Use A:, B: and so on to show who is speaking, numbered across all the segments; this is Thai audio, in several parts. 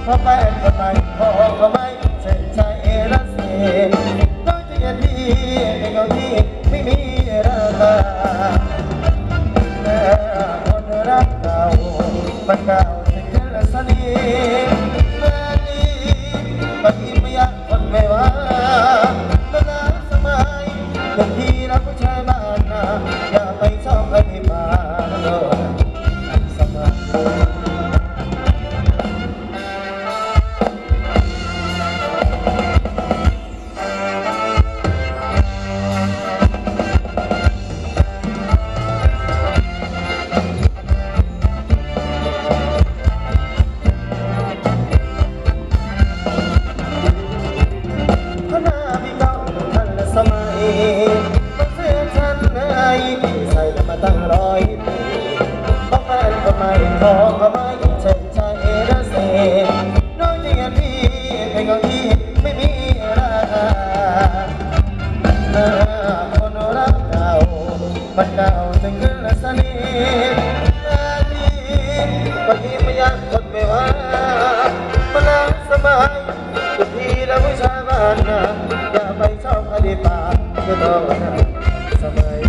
A: อแฟนก็ไม่พอก็ไม่ใช่ใจละเสียน้องจะยันดีในเงาที่ไม่มีราคาแต่คนรักเก่ามันเก่าจะเกินสนิทเมื่อนี้บางทีไม่อยากคนไม่ว่าก็น่าสบายบางทีรักผู้ชายบ้านนาอย่าไปชอบใครมาโดนสบายตั้งร้อยปีเพราะแฟนก็ไม่พอก็ไม่เช่นใจระเสน้องจะยังดีเป็นคนที่ไม่มีราคาคนรักเก่ามันเก่าจนเกินสนิทนาทีบางทีไม่อยากคนไม่ว่ามันน่าสบายทุกทีแล้วผู้ชายบ้านนาอย่าไปชอบอดีตป่าก็ต้องสบาย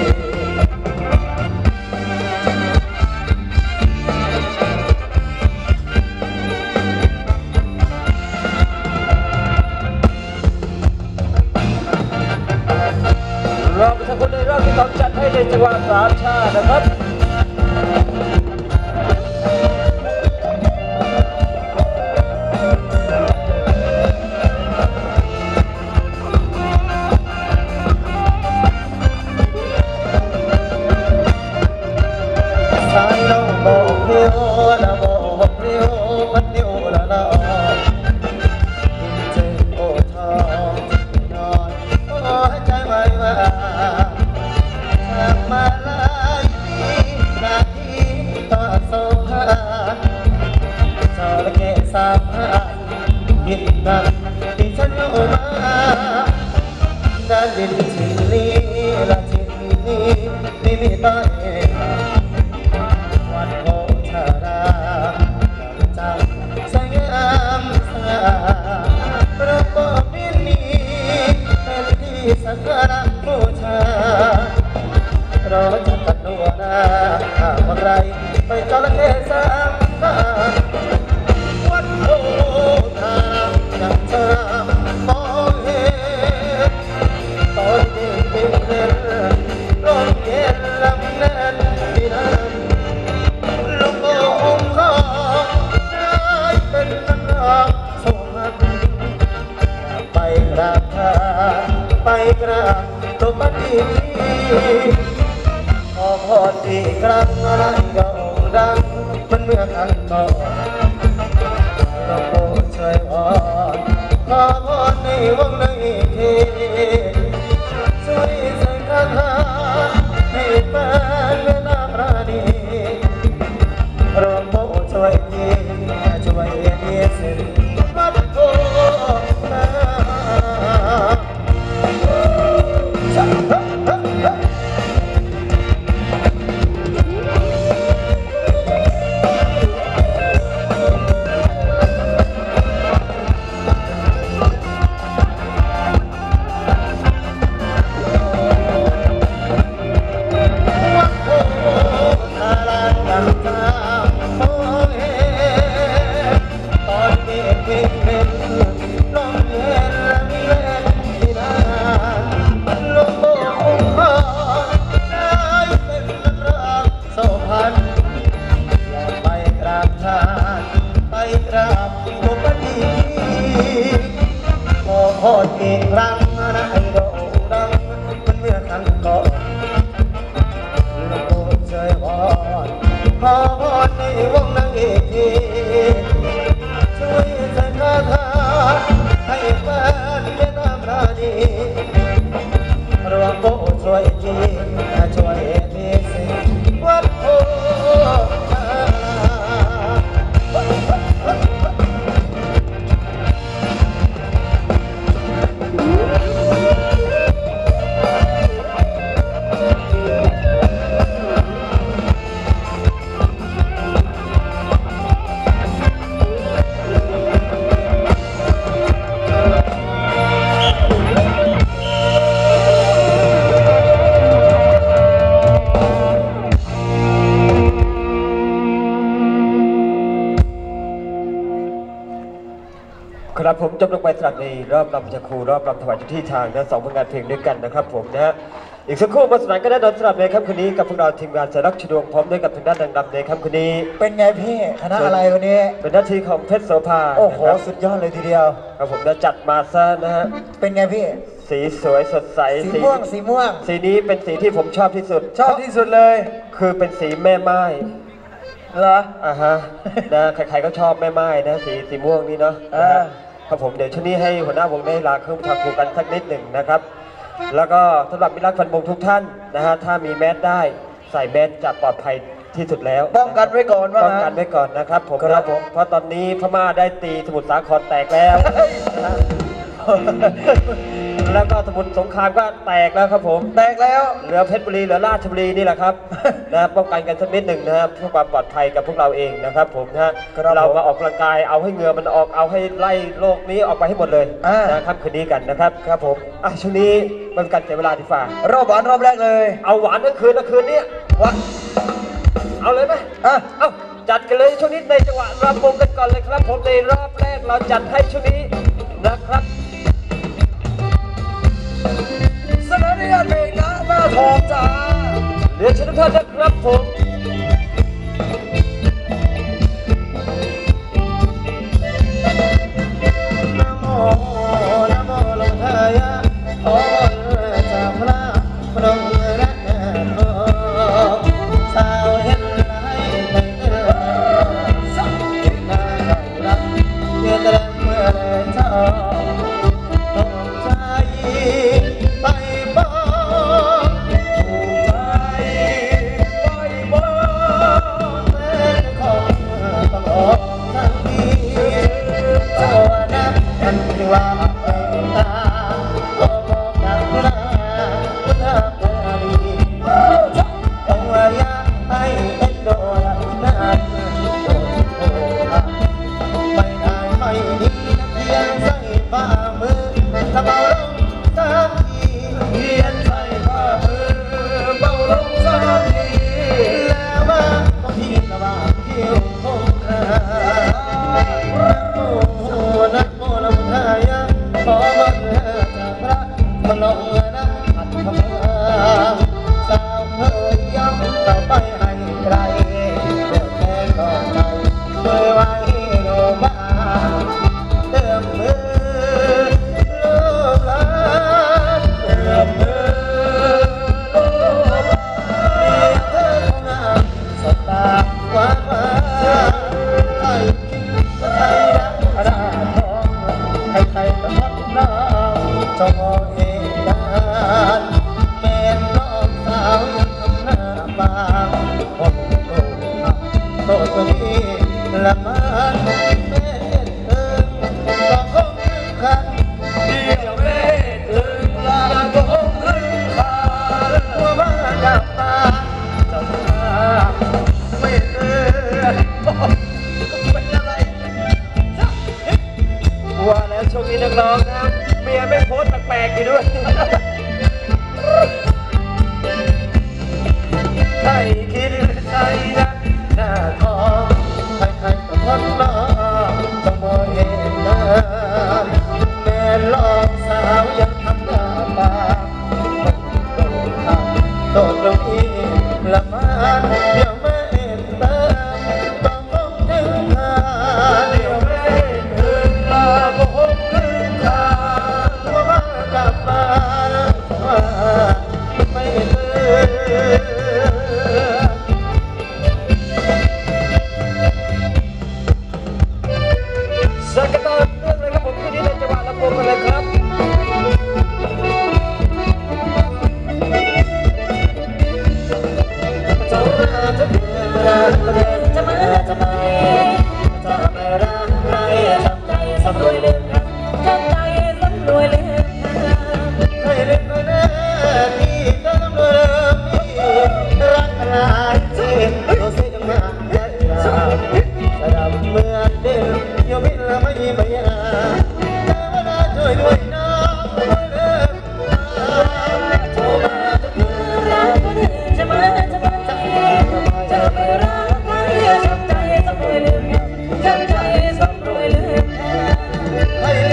A: เราเป็นคนในรอบที่ต้องจัดให้ในจังหวะสามชาตินะครับสายน้องบอกเดียวละบอกเดียวพัดเดียวละละจริงโอ้ทองนอนโอ้ใจไว้ว่ามาลายนาทีต่อโซฟาจอระเกศสามหายินนักที่ฉันเอามาด้านดินที่นี้ละที่นี้ไม่มีต้นวันโพธาราจังสยามสาเราก็มินีเป็นที่สักการะบูชารอจะกันนัวหน้าคนไรไปจระเข้สามตาวัดโพธาจังเธอมองเห็นตอนนี้เป็นเล่นลมเย็นลำแน่นที่นั่นลมโอ้มคอได้เป็นนักรักสวรรค์ไปกราบท่าไปกราบตบตีขอพรอีกครั้งอะไรก็ดังมันเมื่อครั้งก่อนเราโปรดช่วยวอนขอพรในวงในทีช่วยใส่คาถาให้แฟนเวลาประณีรวมโปรดช่วยทีช่วยเอเสวัดโพธาขออีกครั้งนะให้โด่งดังมันเมื่อครั้งก่อนเราโปรดช่วยวอนขอพรในวงนางเอกทีช่วยใส่คาถาให้แฟนเป็นน้ำราดีรวมโปรดช่วยทีช่วยทีสิวัดโพธา
B: ครับผมจบลงไปสำหรับในรอบรำจะครูรอบรำถวายเจ้าที่ทางนะ2 ผลงานเพลงด้วยกันนะครับผมนะฮะอีกสักครู่มาสนานก็ได้ดนสำหรับในค่ำคืนนี้กับพวกเราทีมงานสายรักชดวงพร้อมด้วยกับทางด้านนางรำในค่ำคืนนี้
A: เป็นไงพี่คณะอะไรวันนี้
B: เป็นหน้าที่ของเพชรโสภา
A: โอ้โหสุดยอดเลยทีเดียว
B: ครับผมจะจัดมาซะนะฮะ
A: เป็นไงพี่
B: สีสวยสดใส
A: สีม่วง
B: สีนี้เป็นสีที่ผมชอบที่สุด
A: เลย
B: คือเป็นสีแม่ไม้
A: เหรอ
B: ฮะนะใครๆก็ชอบแม่ไม้นะสีม่วงนี่เนาะครับผมเดี๋ยวช่วงนี้ให้หัวหน้าวงได้ลาเครื่องทำครูกันสักนิดหนึ่งนะครับแล้วก็สำหรับมิตรรักแฟนวงทุกท่านนะฮะถ้ามีแมสได้ใส่แมสจะปลอดภัยที่สุดแล้ว
A: ป้องกันไว้ก่อน
B: ป้องกันไว้ก่อนนะครับผมเพราะตอนนี้พม่าได้ตีสมุทรสาครแตกแล้วแล้วก็สมุทรสงครามก็แตกแล้วครับผม
A: แตกแล้ว
B: เหลือเพชรบุรีเหลือราชบุรีนี่แหละครับนะป้องกันกันสักนิดหนึ่งนะครับเพื่อความปลอดภัยกับพวกเราเองนะครับผมนะเรามาออกกำลังกายเอาให้เหงื่อมันออกเอาให้ไล่โรคนี้ออกไปให้หมดเลยนะครับคืนนี้กันนะครับ
A: ครับผม
B: ช่วงนี้มันการเสียเวลาดีฝ่าร
A: อบหวานรอบแรกเลย
B: เอาหวานทั้งคืนนี้
A: วะ
B: เอาเลยไหมเอาจัดกันเลยช่วงนี้ในจังหวะรำวงกันก่อนเลยครับผมในรอบแรกเราจัดให้ช่วงนี้นะครับ
A: เสนอในงานเพลงนะหน้าทองจ้า
B: เรียนเชิญทุกท่านนะครับผม
A: นะโมนะโมลงทายะขอจากพระพระองค์และทองสาวเห็นไรในเดือนสักกินนารักเยือนแรงเมื่อเจ้าไปบ้างถูกใจไปบ้างแม่ของตลอดทั้งปีเจ้านักกันที่ว่าเป็นตาก็บอกกับพระพุทธบริต้องว่ายังให้เอ็นโดนนั้นโดนโผล่ไม่ได้ไม่ดีเพียงใส่ฝ่ามือตะเบาลงเพียนใส่ผ้ามือเบาลงสักทีแล้วมาต้องพี่ตะบ่าวเที่ยวคงคานะโมนะโมลำทายะขอมาเถิดจากพระมาลงนะอัตถมาสาวเธอยำเราไปให้ไกลเดินแค่ต่อใจโดยไว้โนบ้าเติมมือโลภลาสตาหวานหวานไอ้ไทยรักราทองให้ไทยตะพัดน้ำจงมองเองนานแม่น้องสาวยังทำหน้าบางผมโตตัวนี้ละมันแม่เอิงก็คงถึงขันเดียวแม่เอิงลาก็คงถึงขันว่าบ้านดับตาจะมาไม่เอิงเป็นอะไร
B: ว่าแล้วช่วงนี้นักร้องนะเมียไม่โพสต์แปลกๆอยู่ด้วย
A: ใครคิดใครรักหน้าทองใครๆก็ทนรอจะมองเห็นหน้าแม่ลองสาวยังทำหน้าบางโดนทำโดนตรงนี้ละมันเดี๋ยวแม่เติมต้องคงถึงทางเดี๋ยวแม่ถึงลาก็คงถึงทางว่าบ้านกลับมาไม่เลือ
B: สักกระตุ้นเรื่องเลยครับผมที่นี่ในจังหวะลำวงกันเลยครับ
A: จะมาจะเดินจะมาจะไม่จะไม่รักใครทำใจสำรวยลืมทำใจสำรวยลืมให้ลืมก็ได้ที่ก็สำรวยลืมที่รักหลายที่ตัวเสียมาจะดำเหมือนเดิมยอมไม่ละไม่ยาช่วยด้วยน้องเลิกโทรมาจะมาจะมาจะไม่รักใครทำใจสำรวยลืมทำใจสำรวยลืมให้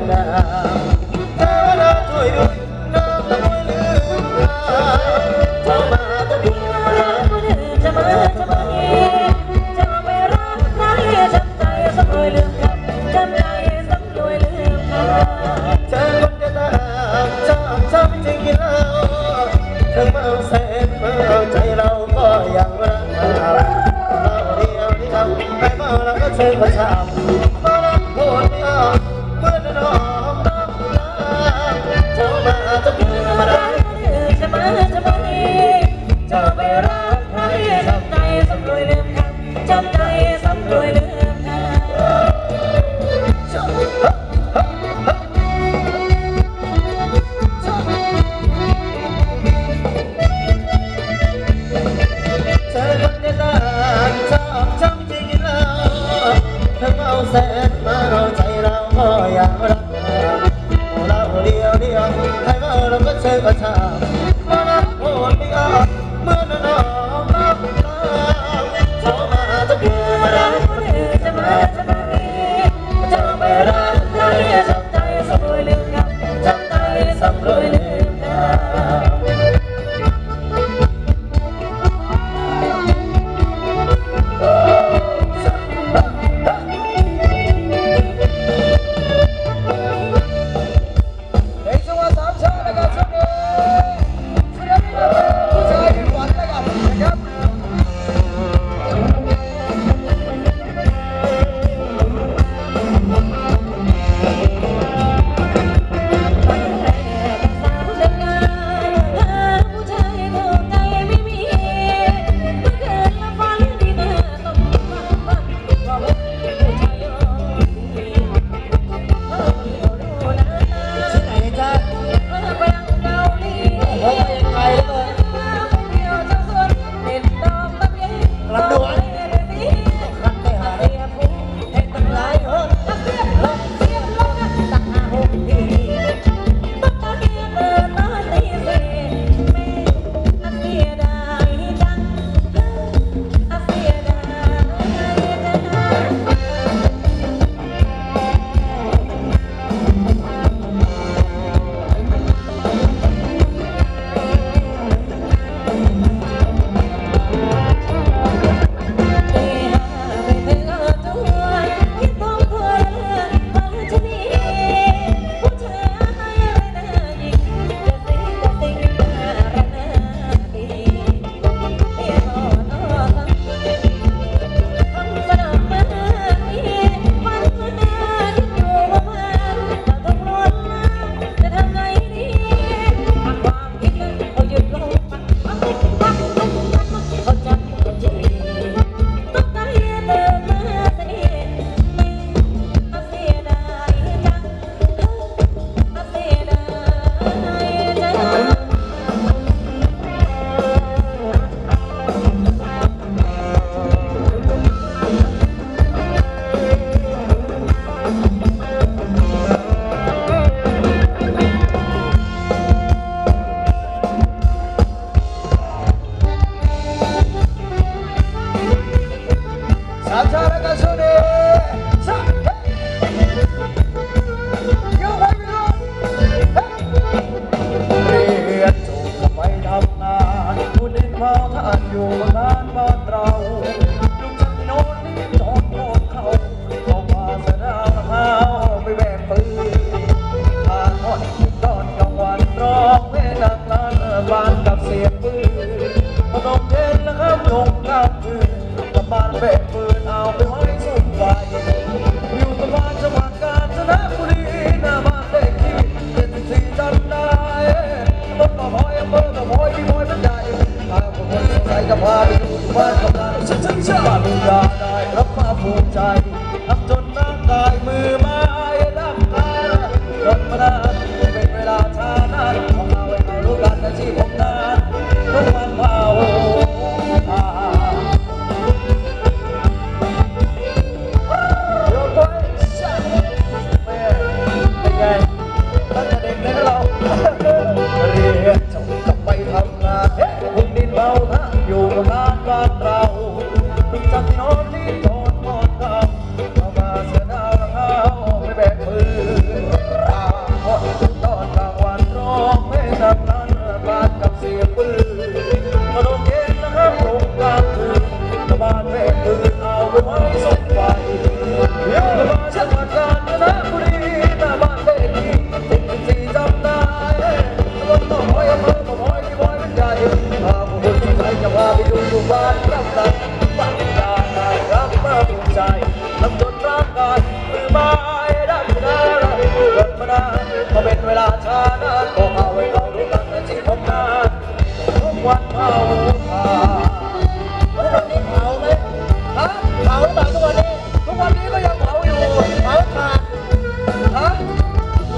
A: ดาเทวดาช่วยด้วยน้ำตะมวยลืมลาเจ้ามาตะบุญมาคนอื่นจะมาจะมาเองจะไม่รักใครจำใจสำรวยลืมคำจำใจสำรวยลืมคำเธอคนจะตามชอบช้ำจริงแล้วถึงเมาแสนเมาใจเราก็ยังรักเราเดียวให้เมาแล้วก็เชิญประชามมาลังพูดไม่ออกเมื่อน้องต้องลาเจ้ามาจะพูดมาได้จะมาจะมาดีเจ้าไม่รักใครจำใจสำรวยลืมคำจำใจสำรวยลืมคำเธอคนจะตามชอบช้ำจริงแล้วเธอเมาแสนมาเอาใจเราก็อยากรักเราเดียวให้เมาเราก็เชิญกระชากมารักโหดไม่ออกเมื่อน้องรับตาเจ้ามาจะเบื่อมารักคนอื่นจะมาดีเจ้าไม่รักใครจำใจสำรวยลืมคำจำใจสำรวยลืมคำ
C: ในจังหวะสามชาตินะครับช่วงนี้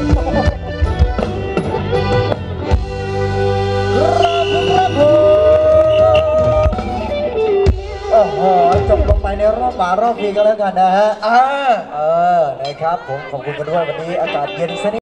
A: โอ้โหจบลงไปในรอบป่ารอบพีกันแล้วกันนะฮะนะครับผมขอบคุณกันด้วยวันนี้อากาศเย็นสนิท